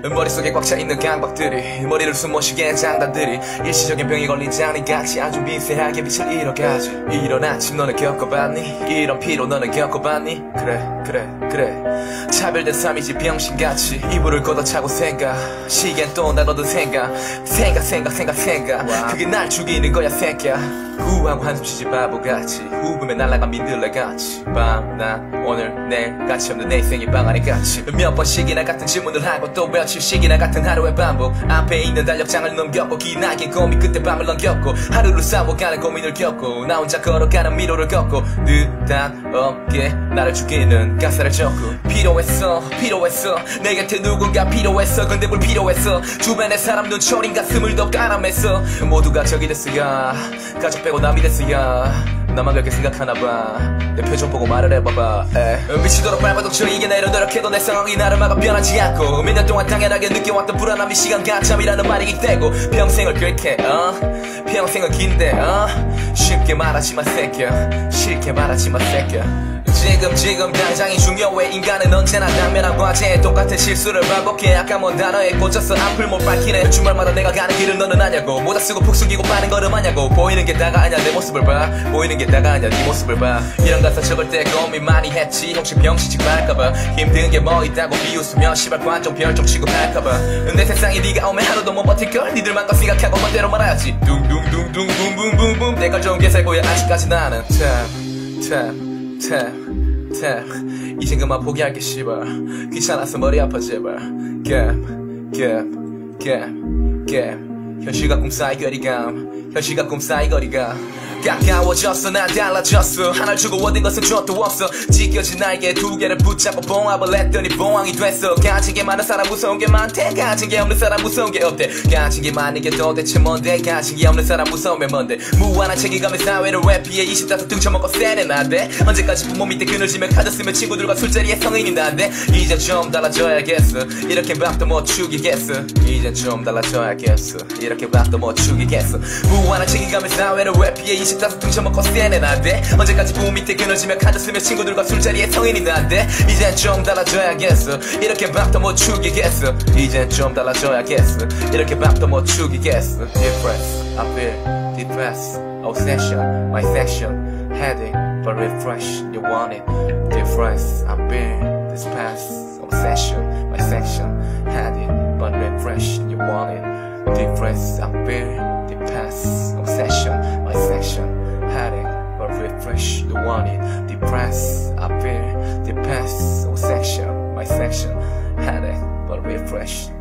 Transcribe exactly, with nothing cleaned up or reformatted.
머릿속에 꽉 차있는 강박들이 머리를 숨못쉬게 한 장단들이 일시적인 병이 걸린 장이같이 아주 미세하게 빛을 잃어가지. 이런 아침 너는 겪어봤니? 이런 피로 너는 겪어봤니? 그래 그래 그래 차별된 삶이지 병신같이 이불을 걷어차고 생각 시계는 또 날 얻은 생각 생각 생각 생각 생각 wow. 그게 날 죽이는 거야 새끼야. 후하고 한숨 쉬지 바보같이 후금에 날아간 민들레같이 밤낮 오늘 내일 같이 없는 내 인생의 방 안에 같이 몇 번씩이나 같은 질문을 하고 또 며칠씩이나 같은 하루의 반복. 앞에 있는 달력장을 넘겼고 기나긴 고민 끝에 밤을 넘겼고 하루를 싸워가는 고민을 겪고 나 혼자 걸어가는 미로를 걷고 느닷없게 나를 죽이는 가사를 적고 필요했어 필요했어 내 곁에 누군가 필요했어. 근데 뭘 필요했어 주변의 사람 눈초린 가슴을 더 까람했어. 모두가 적이 됐어야 가족 빼고 남이 됐어야 나만 그렇게 생각하나봐. 내 표정 보고 말을 해봐봐. 에. 미치도록 밟아도 저에게 내려 노력해도 내 상황이 나를 막아 변하지 않고 몇 년 동안 당연하게 느껴왔던 불안함이 시간 가참이라는 말이 되고 평생을 그렇게 어 평생은 긴데 어 쉽게 말하지마 새끼야 쉽게 말하지마 새끼야. 지금 지금 당장이 중요해. 인간은 언제나 당면한 과제에 똑같은 실수를 반복해. 아까 뭔 단어에 꽂혀서 앞을 못 밝히네. 주말마다 내가 가는 길을 너는 아냐고. 모자 쓰고 푹 숙이고 빠른 걸음하냐고. 보이는 게 다가 아냐 내 모습을 봐. 보이는 게 다가 아냐 네 모습을 봐. 이런 가사 적을 때 고민 많이 했지. 혹시 병신짓 말까봐 힘든 게 뭐 있다고 비웃으며 시발 관종 별종 취급할까봐. 내 세상에 네가 오면 하루도 못 버틸걸. 니들만 거 생각하고 멋대로 말아야지. 둥둥둥둥 붐붐붐붐 내가 좋은 게 살고야 아직까지 나는 탭 탭 탭 탭 이젠 그만 포기할게 씨발. 귀찮아서 머리 아파 제발. 갭 갭 갭 갭 현실과 꿈 사이 거리감 현실과 꿈 사이 거리감 가까워졌어 난 달라졌어. 하나를 주고 얻은 것은 족도 없어. 찢겨진 날개 두 개를 붙잡고 봉합을 했더니 봉황이 됐어. 가진 게 많은 사람 무서운 게 많대. 가진 게 없는 사람 무서운 게 없대. 가진 게 많은 게 도대체 뭔데. 가진 게 없는 사람 무서우면 뭔데. 무한한 책임감의 사회를 왜 피해. 이십다섯 등쳐먹고 세네 나대. 언제까지 부모 밑에 그늘지며 카드 쓰며 친구들과 술자리에 성인이 나대. 이제 좀 달라져야겠어. 이렇게 밥도 못 죽이겠어. 이제 좀 달라져야겠어. 이렇게 밥도 못 죽이겠어. 무한한 책임감의 사회를 왜 피해. 이십다섯 등쳐먹고 세네 나대. 언제까지 부모 밑에 그늘지며 카드 쓰며 친구들과 술자리에 성인이 나대. 이젠 좀 달라져야겠어. 이렇게 밥도 못 죽이겠어. 이젠 좀 달라져야겠어. 이렇게 밥도 못 죽이겠어. Depressed, I feel depressed. Obsession, my section. Headache, but refresh, you want it. Depressed, I feel this past. Obsession, my section. Headache, but refresh, you want it. Depressed, I feel the past. Obsession, my section. Headache, but refresh, you want it. Depressed, I feel the past. Obsession, my section. Headache, but refresh.